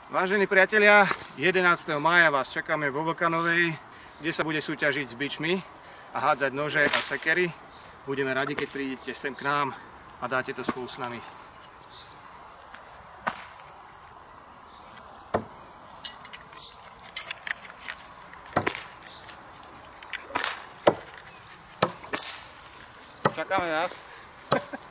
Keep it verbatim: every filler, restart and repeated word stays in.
Vážení priatelia, jedenásteho mája vás čakáme vo Vlkanovej, kde sa bude súťažiť s bičmi a hádzať nože a sekery. Budeme radi, keď prídete sem k nám a dáte to spolu s nami. Čakáme nás.